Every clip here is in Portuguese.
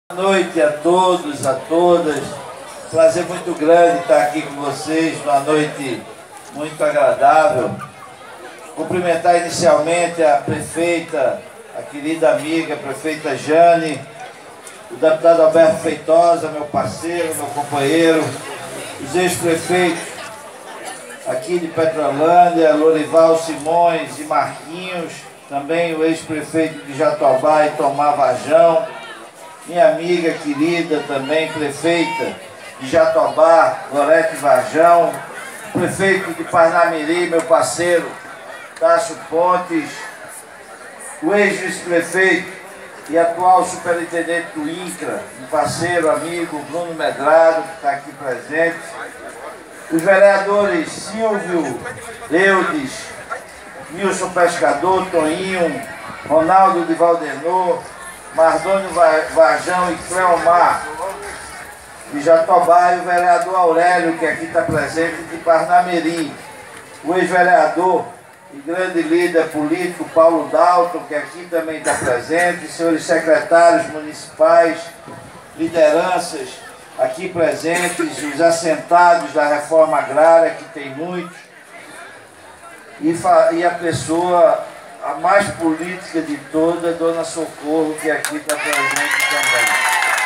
Boa noite a todos, a todas. Prazer muito grande estar aqui com vocês, uma noite muito agradável. Cumprimentar inicialmente a prefeita, a querida amiga, a prefeita Jane, o deputado Alberto Feitosa, meu parceiro, meu companheiro, os ex-prefeitos aqui de Petrolândia, Lorival Simões e Marquinhos, também o ex-prefeito de Jatobá e Tomar Varjão, minha amiga querida também, prefeita de Jatobá, Gorete Varjão, prefeito de Parnamirim, meu parceiro, Tássio Pontes, o ex-vice-prefeito e atual superintendente do INCRA, um parceiro, amigo, Bruno Medrado, que está aqui presente, os vereadores Silvio, Eudes, Nilson Pescador, Toninho, Ronaldo de Valdenor, Mardônio Varjão e Cleomar de Jatobá, e o vereador Aurélio, que aqui está presente, de Parnamirim, o ex-vereador e grande líder político Paulo Dalton, que aqui também está presente, senhores secretários municipais, lideranças aqui presentes, os assentados da reforma agrária, que tem muitos, e a pessoa a mais política de toda, Dona Socorro, que aqui está presente também.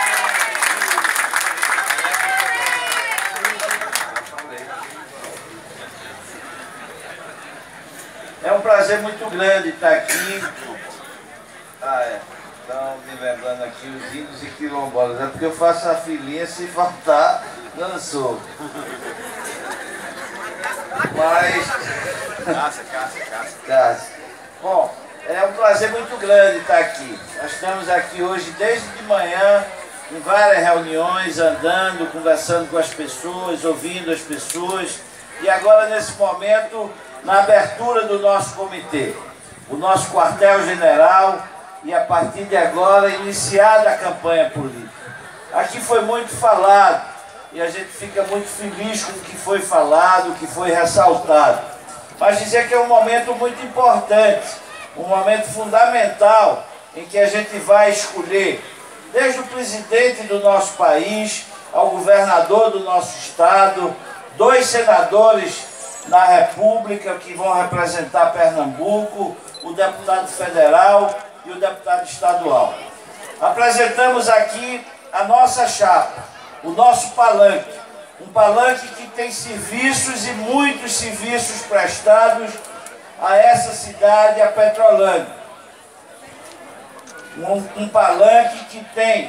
É um prazer muito grande estar aqui. Estão me lembrando aqui os índios e quilombolas. É porque eu faço a filinha, se faltar, dançou. Mas... Cássio. Bom, é um prazer muito grande estar aqui. Nós estamos aqui hoje desde de manhã, em várias reuniões, andando, conversando com as pessoas, ouvindo as pessoas. E agora, nesse momento, na abertura do nosso comitê, o nosso quartel-general, e a partir de agora, iniciada a campanha política. Aqui foi muito falado, e a gente fica muito feliz com o que foi falado, o que foi ressaltado. Mas dizer que é um momento muito importante, um momento fundamental, em que a gente vai escolher, desde o presidente do nosso país, ao governador do nosso estado, 2 senadores na República que vão representar Pernambuco, o deputado federal e o deputado estadual. Apresentamos aqui a nossa chapa, o nosso palanque, um palanque que tem serviços e muitos serviços prestados a essa cidade, a Petrolândia. Um palanque que tem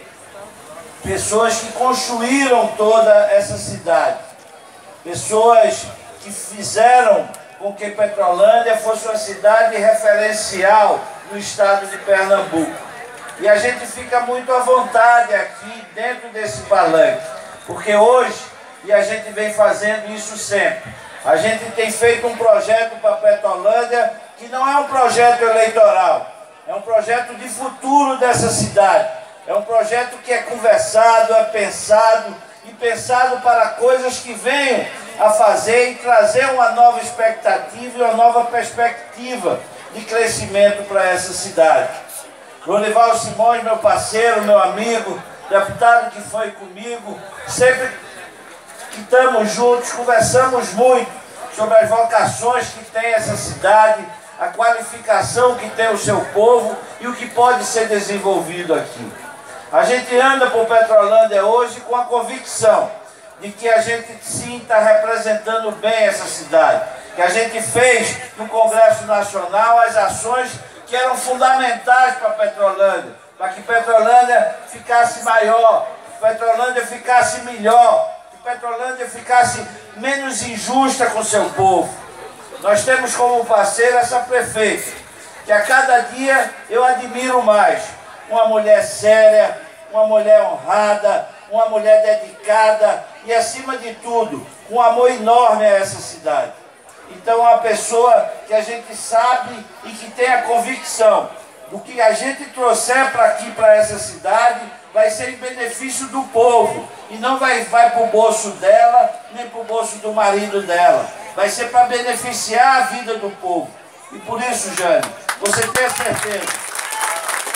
pessoas que construíram toda essa cidade, pessoas que fizeram com que Petrolândia fosse uma cidade referencial no estado de Pernambuco. E a gente fica muito à vontade aqui dentro desse palanque, porque hoje, e a gente vem fazendo isso sempre, a gente tem feito um projeto para Petrolândia que não é um projeto eleitoral, é um projeto de futuro dessa cidade, é um projeto que é conversado, é pensado, e pensado para coisas que venham a fazer e trazer uma nova expectativa e uma nova perspectiva de crescimento para essa cidade. Lorival Simões, meu parceiro, meu amigo, deputado que foi comigo, sempre que estamos juntos, conversamos muito sobre as vocações que tem essa cidade, a qualificação que tem o seu povo e o que pode ser desenvolvido aqui. A gente anda por Petrolândia hoje com a convicção de que a gente sim está representando bem essa cidade, que a gente fez no Congresso Nacional as ações que eram fundamentais para Petrolândia, para que Petrolândia ficasse maior, que Petrolândia ficasse melhor, que Petrolândia ficasse menos injusta com seu povo. Nós temos como parceira essa prefeita, que a cada dia eu admiro mais. Uma mulher séria, uma mulher honrada, uma mulher dedicada e, acima de tudo, um amor enorme a essa cidade. Então, uma pessoa que a gente sabe e que tem a convicção do que a gente trouxer para aqui, para essa cidade, vai ser em benefício do povo. E não vai para o bolso dela, nem para o bolso do marido dela. Vai ser para beneficiar a vida do povo. E por isso, Jane, você tem a certeza.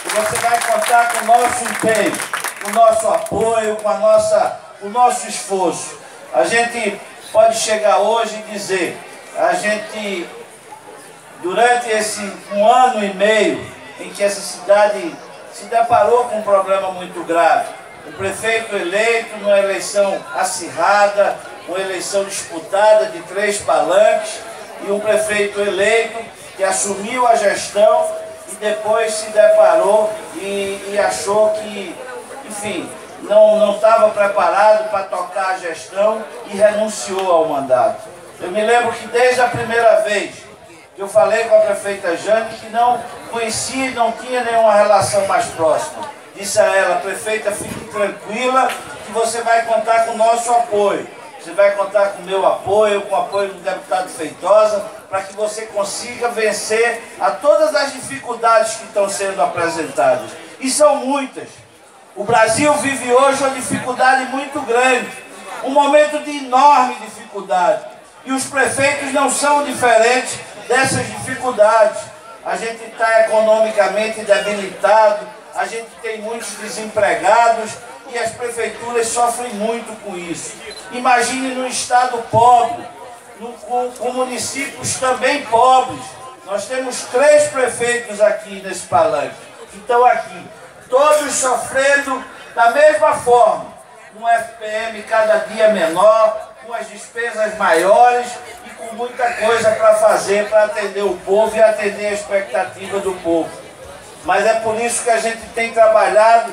E você vai contar com o nosso empenho, com o nosso apoio, com o nosso esforço. A gente pode chegar hoje e dizer, a gente, durante esse 1 ano e meio em que essa cidade se deparou com um problema muito grave, o prefeito eleito numa eleição acirrada, uma eleição disputada de 3 palanques, e um prefeito eleito que assumiu a gestão e depois se deparou e achou que, enfim, não estava preparado para tocar a gestão e renunciou ao mandato. Eu me lembro que desde a primeira vez que eu falei com a prefeita Jane, que não conhecia e não tinha nenhuma relação mais próxima, disse a ela: prefeita, fique tranquila que você vai contar com o nosso apoio. Você vai contar com o meu apoio, com o apoio do deputado Feitosa, para que você consiga vencer a todas as dificuldades que estão sendo apresentadas. E são muitas. O Brasil vive hoje uma dificuldade muito grande, um momento de enorme dificuldade. E os prefeitos não são diferentes dessas dificuldades. A gente está economicamente debilitado, a gente tem muitos desempregados e as prefeituras sofrem muito com isso. Imagine num estado pobre, com municípios também pobres. Nós temos 3 prefeitos aqui nesse palanque, que estão aqui, todos sofrendo da mesma forma, um FPM cada dia menor, com as despesas maiores e com muita coisa para fazer para atender o povo e atender a expectativa do povo. Mas é por isso que a gente tem trabalhado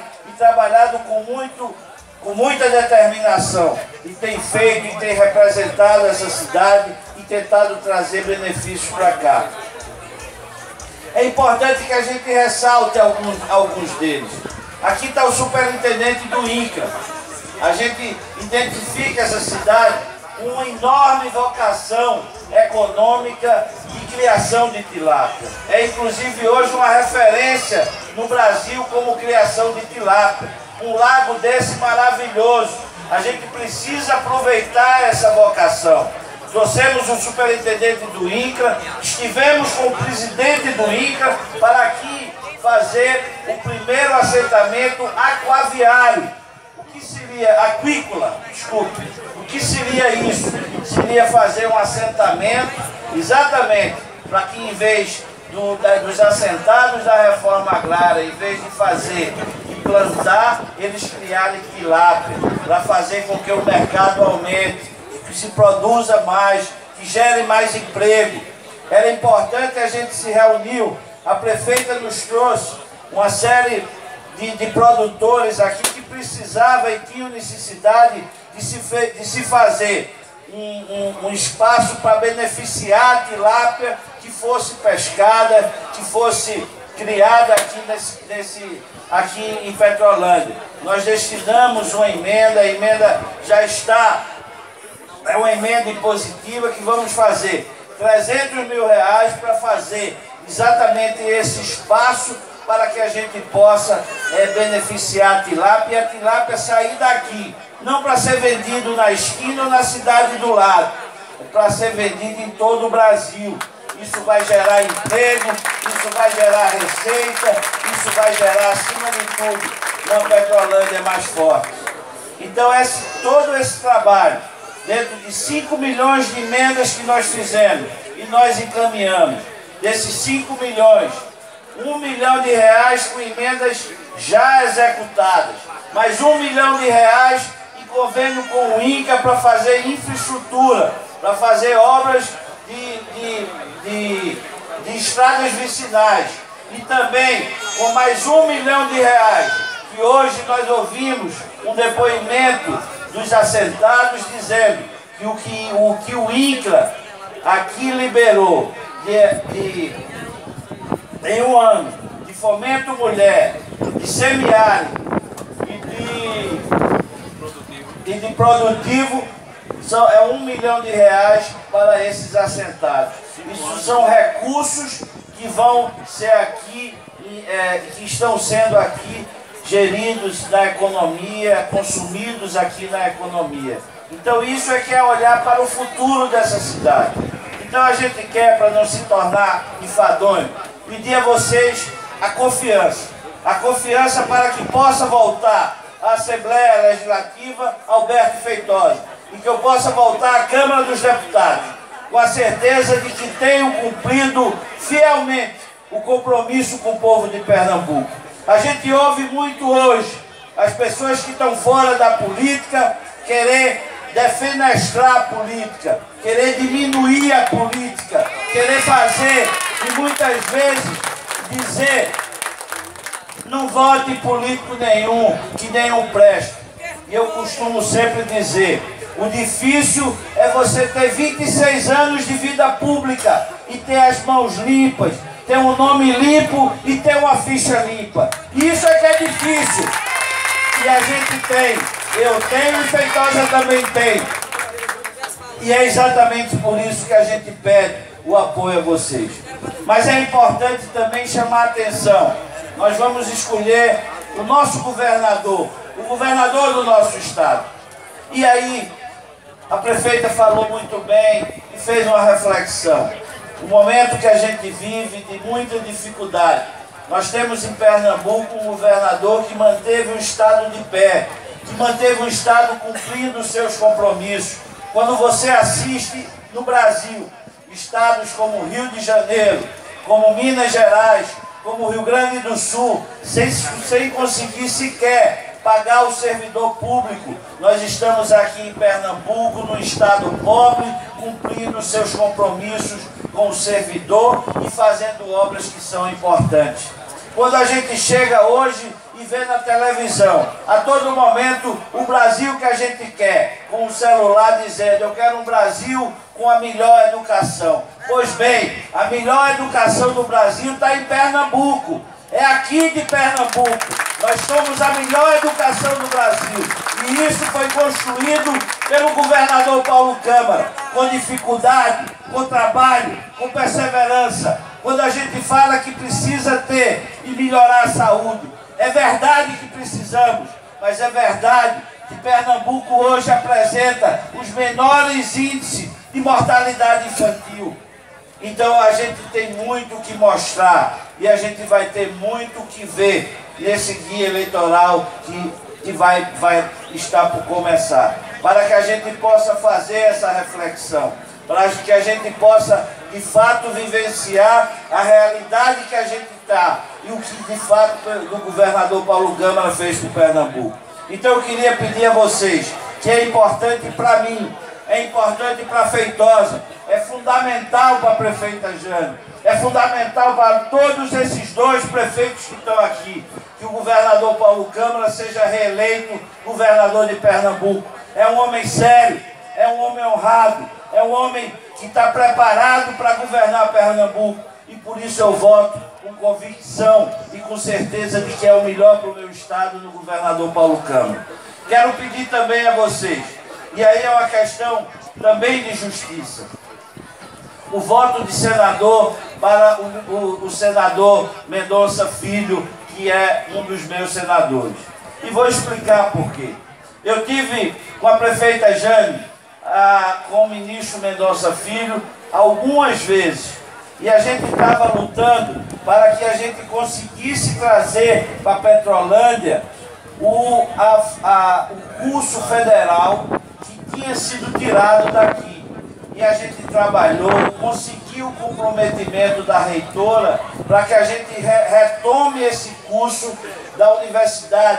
com muita determinação e tem feito e tem representado essa cidade e tentado trazer benefícios para cá. É importante que a gente ressalte alguns deles. Aqui está o superintendente do INCRA. A gente identifica essa cidade com uma enorme vocação econômica e criação de tilápia. É inclusive hoje uma referência no Brasil como criação de tilápia. Um lago desse maravilhoso. A gente precisa aproveitar essa vocação. Trouxemos o superintendente do INCRA, estivemos com o presidente do INCRA para aqui fazer o primeiro assentamento aquaviário. O que seria aquícola? Desculpe. O que seria isso? Seria fazer um assentamento exatamente para que, em vez dos assentados da reforma agrária, em vez de fazer e plantar, eles criarem tilápia, para fazer com que o mercado aumente, que se produza mais, que gere mais emprego. Era importante, a gente se reuniu, a prefeita nos trouxe uma série de produtores aqui que precisavam e tinham necessidade de se fazer um espaço para beneficiar a tilápia que fosse pescada, que fosse criada aqui em Petrolândia. Nós destinamos uma emenda, a emenda já está, é uma emenda impositiva que vamos fazer R$300 mil para fazer exatamente esse espaço para que a gente possa beneficiar a tilápia e a tilápia sair daqui, não para ser vendido na esquina ou na cidade do lado, é para ser vendido em todo o Brasil. Isso vai gerar emprego, isso vai gerar receita, isso vai gerar, acima de tudo, uma Petrolândia mais forte. Então, todo esse trabalho, dentro de 5 milhões de emendas que nós fizemos e nós encaminhamos, desses 5 milhões, R$1 milhão com emendas já executadas, mais R$1 milhão em convênio com o INCRA para fazer infraestrutura, para fazer obras de estradas vicinais, e também com mais R$1 milhão, que hoje nós ouvimos um depoimento dos assentados dizendo que o que o INCRA aqui liberou em 1 ano de fomento mulher, de semiárido e de produtivo, é R$1 milhão para esses assentados. Isso são recursos que vão ser aqui, que estão sendo aqui geridos na economia, consumidos aqui na economia. Então isso é que é olhar para o futuro dessa cidade. Então a gente quer, para não se tornar enfadonho, pedir a vocês a confiança. A confiança para que possa voltar à Assembleia Legislativa Alberto Feitosa e que eu possa voltar à Câmara dos Deputados, com a certeza de que tenho cumprido fielmente o compromisso com o povo de Pernambuco. A gente ouve muito hoje as pessoas que estão fora da política querer defenestrar a política, querer diminuir a política, querer fazer e muitas vezes dizer: não vote em político nenhum, que nenhum presta. E eu costumo sempre dizer: o difícil é você ter 26 anos de vida pública e ter as mãos limpas, ter um nome limpo e ter uma ficha limpa. Isso é que é difícil. E a gente tem, eu tenho e Feitosa também tem. E é exatamente por isso que a gente pede o apoio a vocês. Mas é importante também chamar a atenção. Nós vamos escolher o nosso governador, o governador do nosso estado. E aí, a prefeita falou muito bem e fez uma reflexão. O momento que a gente vive de muita dificuldade. Nós temos em Pernambuco um governador que manteve o estado de pé, que manteve o estado cumprindo os seus compromissos. Quando você assiste no Brasil, estados como Rio de Janeiro, como Minas Gerais, como Rio Grande do Sul, sem conseguir sequer pagar o servidor público, nós estamos aqui em Pernambuco, no estado pobre, cumprindo seus compromissos com o servidor e fazendo obras que são importantes. Quando a gente chega hoje e vê na televisão, a todo momento, o Brasil que a gente quer, com o celular dizendo: eu quero um Brasil com a melhor educação. Pois bem, a melhor educação do Brasil está em Pernambuco. É aqui de Pernambuco. Nós somos a melhor educação do Brasil. E isso foi construído pelo governador Paulo Câmara, com dificuldade, com trabalho, com perseverança. Quando a gente fala que precisa ter e melhorar a saúde, é verdade que precisamos, mas é verdade que Pernambuco hoje apresenta os menores índices de mortalidade infantil. Então a gente tem muito que mostrar e a gente vai ter muito que ver nesse guia eleitoral que vai estar por começar, para que a gente possa fazer essa reflexão, para que a gente possa de fato vivenciar a realidade que a gente está e o que de fato o governador Paulo Câmara fez com Pernambuco. Então eu queria pedir a vocês, que é importante para mim, é importante para a Feitosa, é fundamental para a prefeita Jane, é fundamental para todos esses dois prefeitos que estão aqui, que o governador Paulo Câmara seja reeleito governador de Pernambuco. É um homem sério, é um homem honrado, é um homem que está preparado para governar Pernambuco. E por isso eu voto com convicção e com certeza de que é o melhor para o meu estado no governador Paulo Câmara. Quero pedir também a vocês, e aí é uma questão também de justiça, o voto de senador para o senador Mendonça Filho, que é um dos meus senadores. E vou explicar por quê. Eu tive com a prefeita Jane, com o ministro Mendonça Filho, algumas vezes. E a gente estava lutando para que a gente conseguisse trazer para Petrolândia o curso federal que tinha sido tirado daqui. E a gente trabalhou, conseguiu o comprometimento da reitora para que a gente retome esse curso da Universidade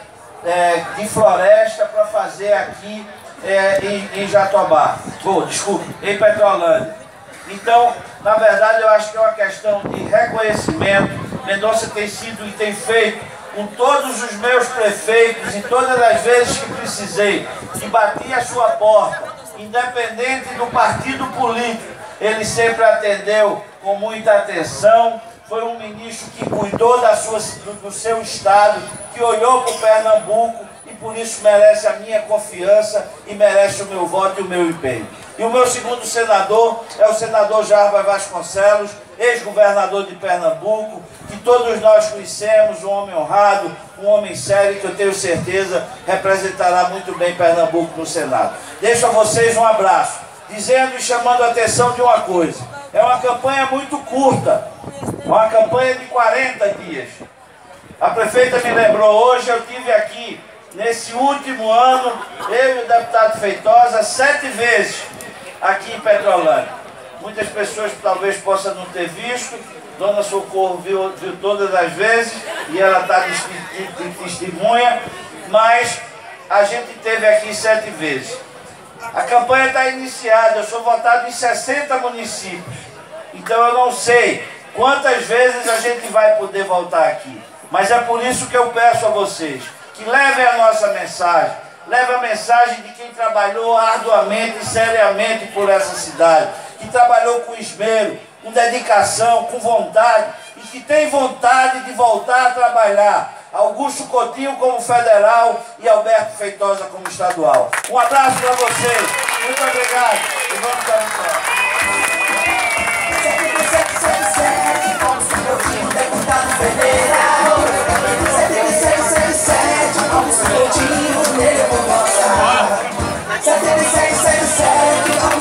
de Floresta para fazer aqui em Jatobá. Em Petrolândia. Então, na verdade, eu acho que é uma questão de reconhecimento. Mendonça tem sido e tem feito com todos os meus prefeitos e todas as vezes que precisei, que bati a sua porta, independente do partido político, ele sempre atendeu com muita atenção. Foi um ministro que cuidou do seu estado, que olhou para o Pernambuco e por isso merece a minha confiança e merece o meu voto e o meu empenho. E o meu segundo senador é o senador Jarbas Vasconcelos, ex-governador de Pernambuco, que todos nós conhecemos, um homem honrado, um homem sério, que eu tenho certeza representará muito bem Pernambuco no Senado. Deixo a vocês um abraço, dizendo e chamando a atenção de uma coisa. É uma campanha muito curta, uma campanha de 40 dias. A prefeita me lembrou hoje, eu tive aqui, nesse último ano, eu e o deputado Feitosa, 7 vezes aqui em Petrolândia. Muitas pessoas talvez possam não ter visto, Dona Socorro viu todas as vezes e ela está de testemunha, mas a gente esteve aqui 7 vezes. A campanha está iniciada, eu sou votado em 60 municípios, então eu não sei quantas vezes a gente vai poder voltar aqui. Mas é por isso que eu peço a vocês que levem a nossa mensagem, levem a mensagem de quem trabalhou arduamente e seriamente por essa cidade, que trabalhou com esmero, com dedicação, com vontade, e que tem vontade de voltar a trabalhar. Augusto Coutinho como federal e Alberto Feitosa como estadual. Um abraço para vocês, muito obrigado e vamos dar um